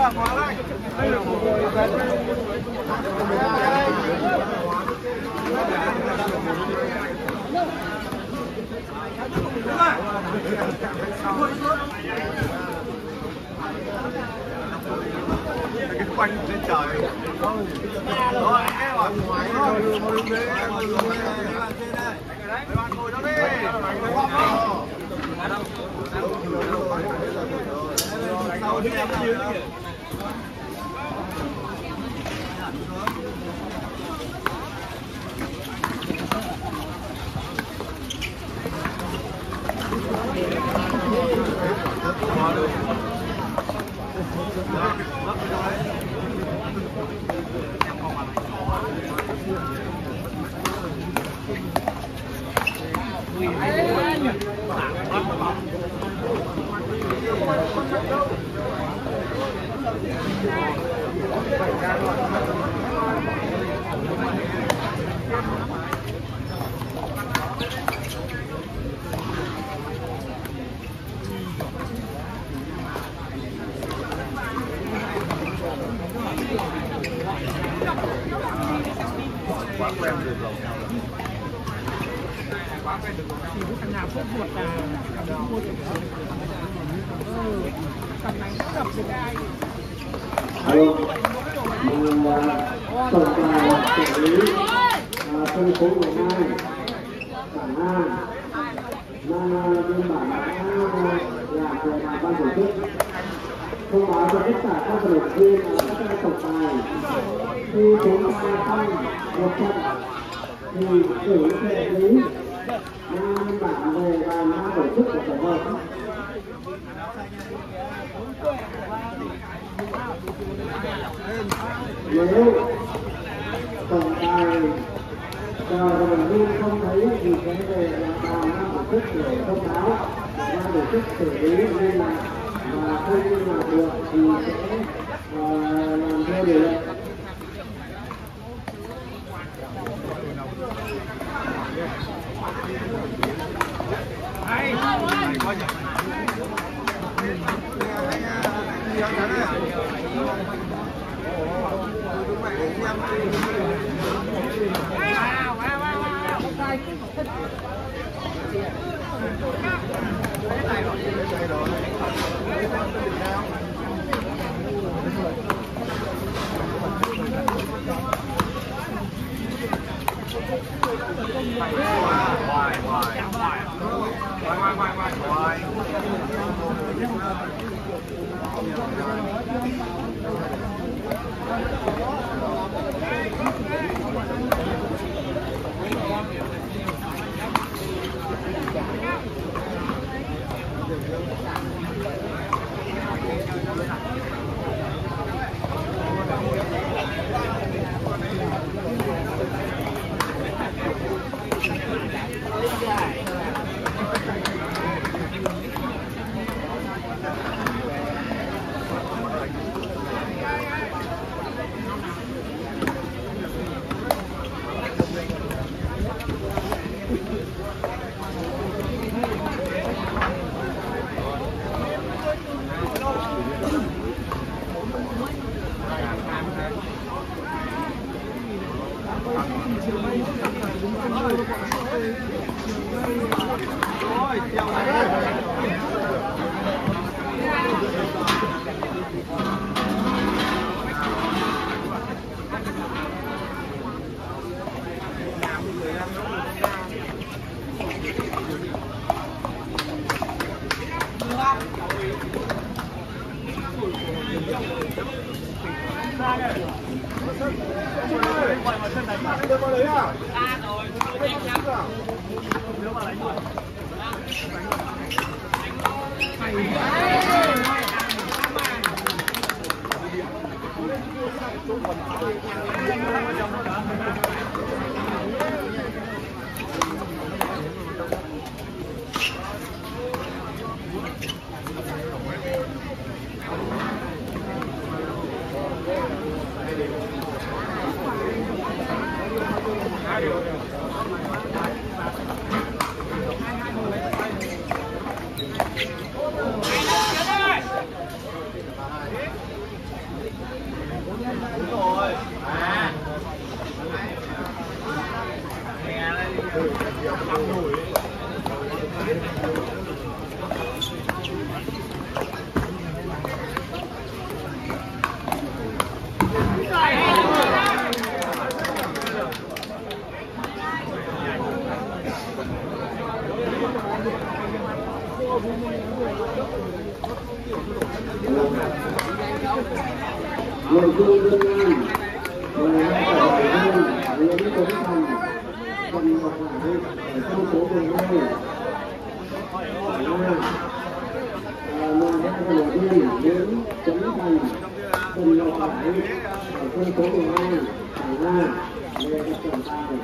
Cái quanh trên trời. Rồi anh em ở ngoài rồi. Mấy bạn ngồi đó đi. Sau đi em dưới. Thằng nào cũng ruột là thằng này nó đập được ai. Tổng đài xử lý phân phố 12 Quảng Nam biên bản đã làm về ban tổ chức thông báo cho tất cả các vận động viên các tổng tài khi chúng ta xong một trận thì xử xử lý biên bản về ban tổ chức của giải đấu. Nếu tổng tài cho vận động viên không thấy thì cái về là ban tổ chức để thông báo ban tổ chức xử lý liên lạc và không liên lạc được thì sẽ làm theo điều lệ. Người thương dân an, người lao động dân, người đi cống thành, phần ngọc hải ở trong phố vùng này, người ra đầu tiên đến cống thành, phần ngọc hải ở trong phố vùng này, hải ra, người ra trọng tài.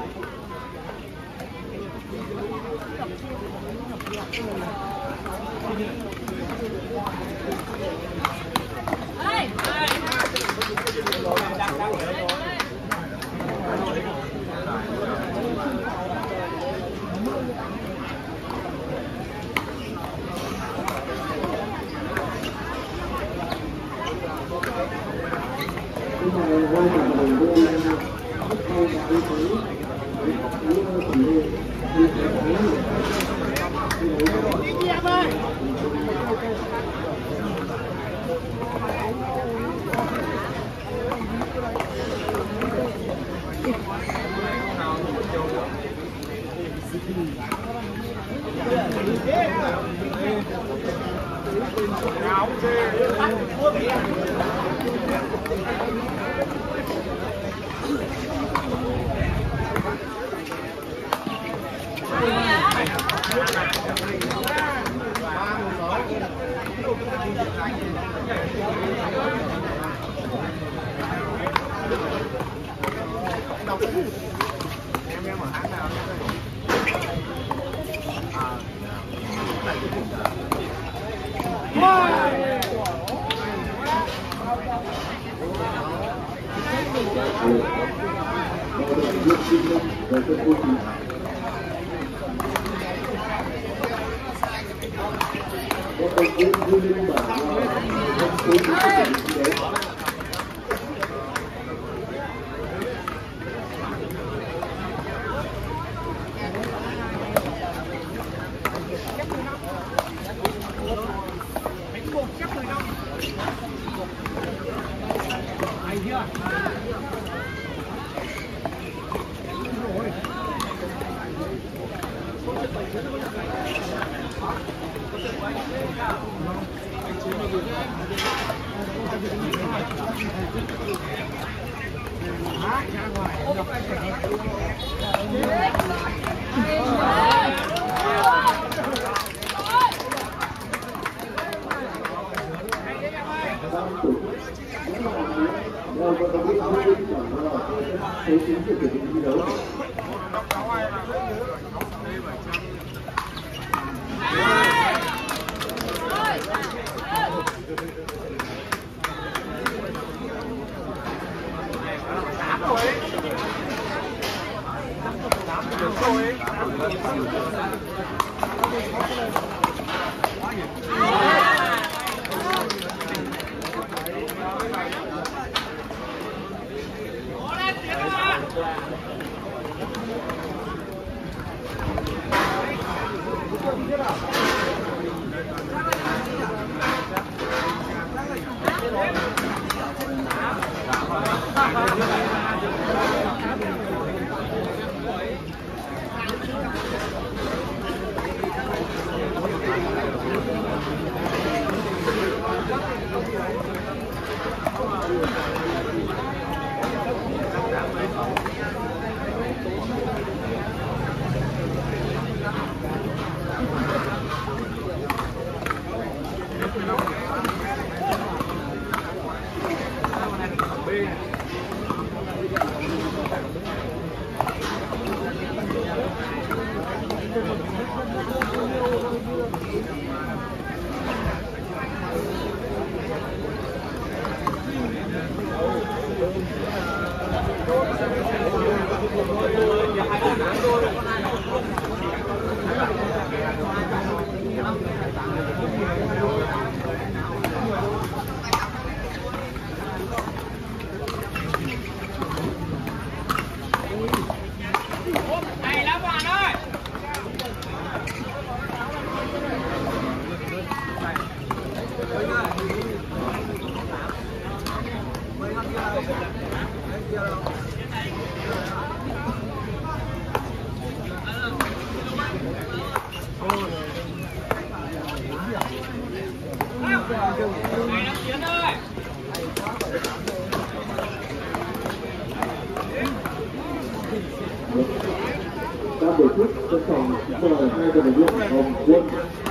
Các đội chức sân phòng mời hai vận động viên Hồng Quân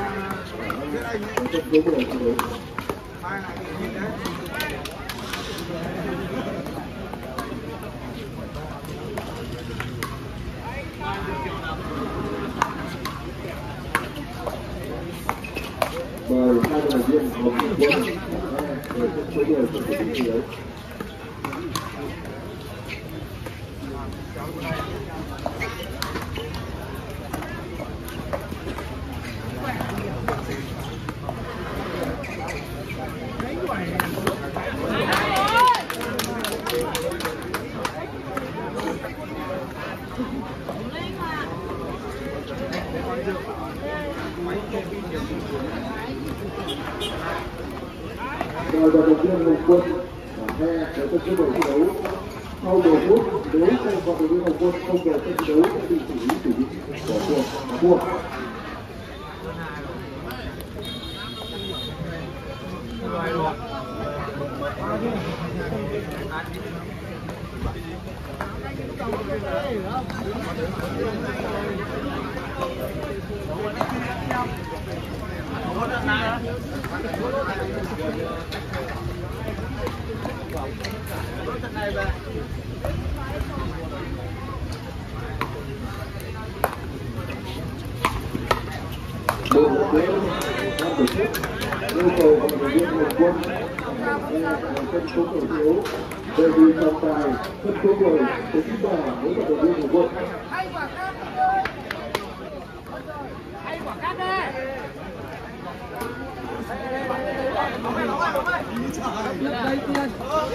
trận đấu buổi chiến đấu. Mời hai vận động viên Hồng Quân về trận đấu buổi chiến đấu. Rồi vận động viên Hồng Quân he để cho chế độ thi đấu sau 10 phút nếu không vận động viên Hồng Quân không về sân thi đấu sẽ bị xử lý bỏ cuộc và thua. Bộ kế ban tổ chức yêu cầu vận động viên Hồng Quân sân số cầu thiếu đề nghị trọng tài sân số 10 để chính tả với vận động viên Hồng Quân. Hay quả cắt đấy. Đây tiền.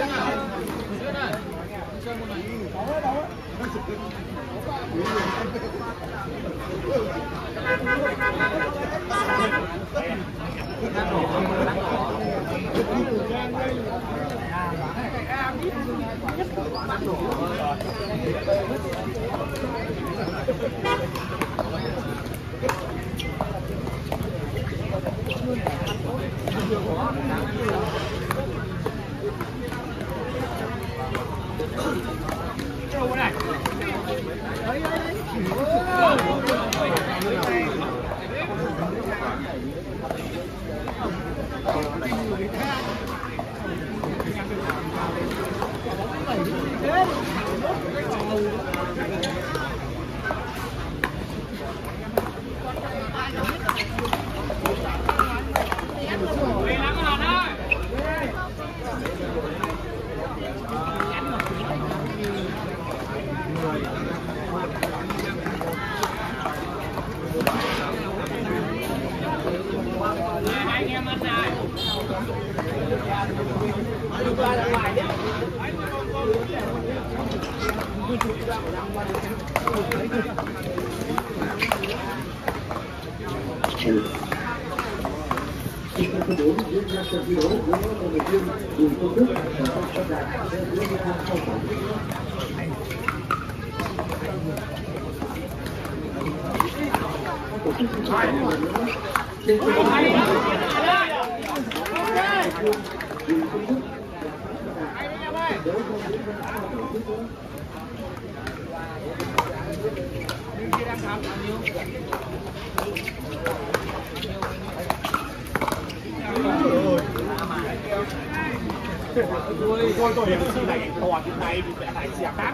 Tôi điểm suy này toàn cái này bị lại xẻ cát.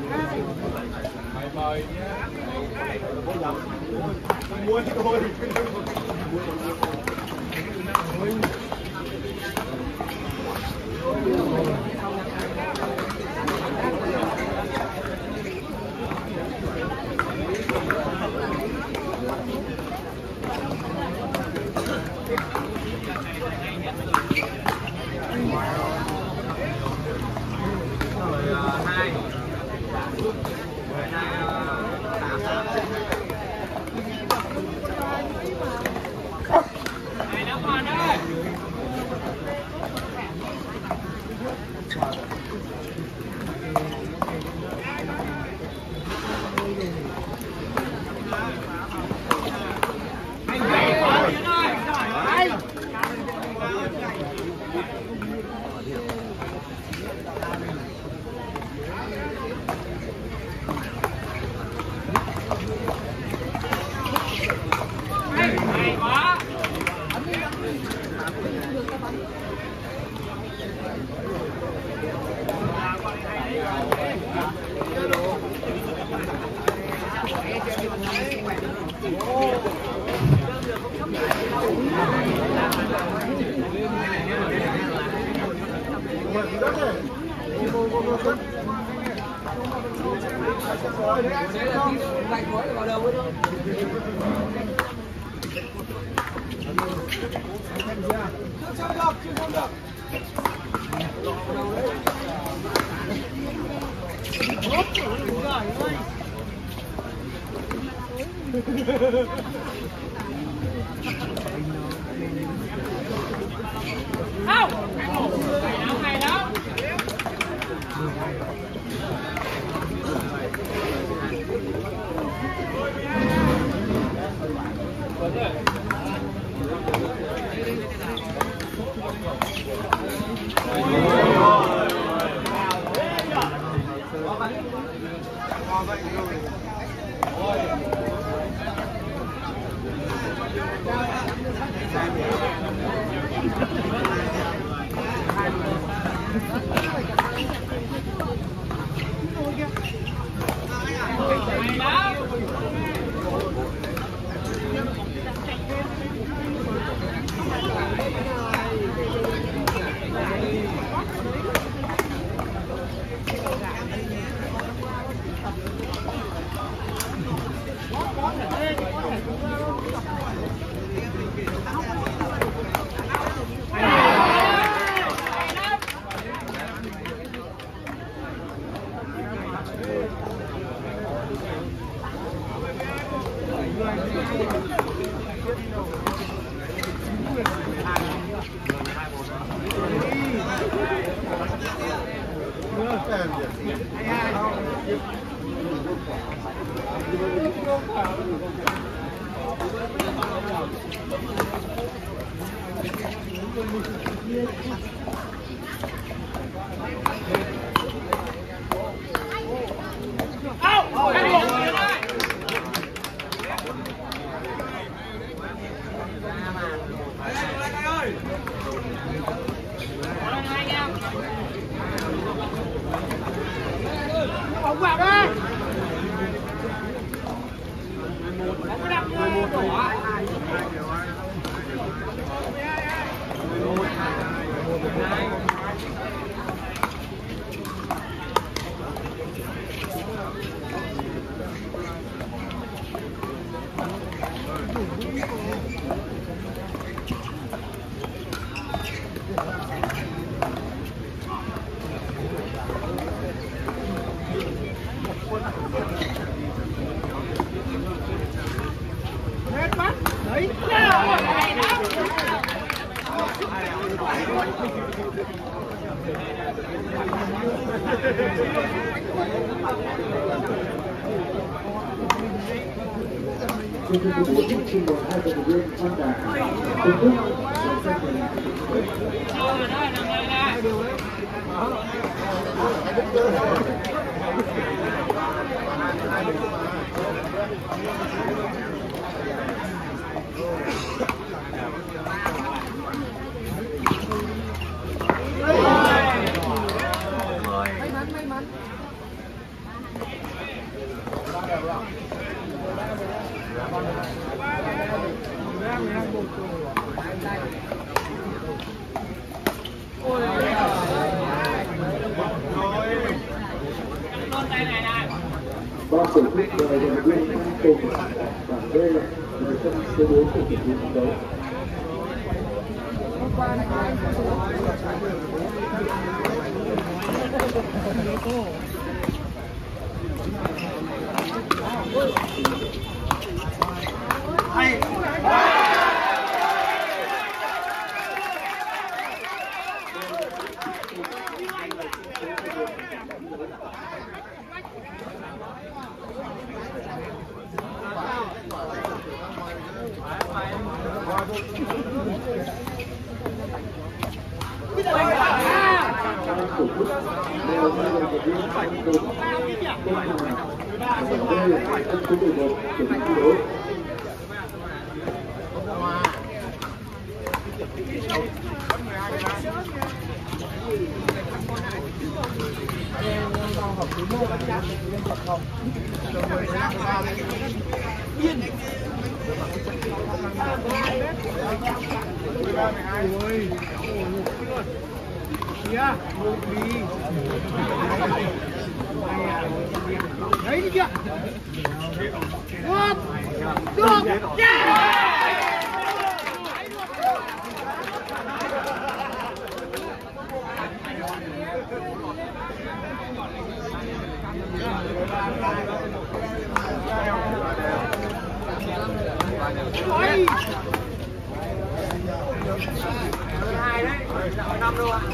Mời nhá. Mua thì thôi. Bóng vào đây. Bóng có đặt đỏ. Hết mắt. Đấy. Xin mời hai vận động viên tham gia tổ chức May mắn. Ban tổ chức mời vận động viên Nam Tùng bảng B người sân số 4 của kỳ thi đấu. Yên. Ôi, kìa, một đi. Đấy đi kìa. Được, được, hai đấy, năm luôn ạ.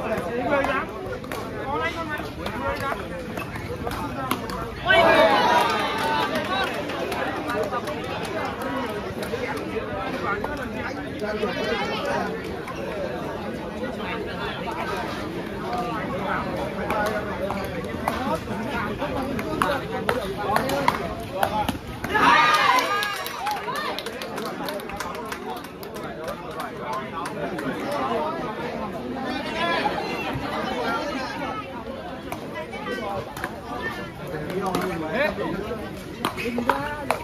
Người dám. Có lấy con này. Người dám. Hey!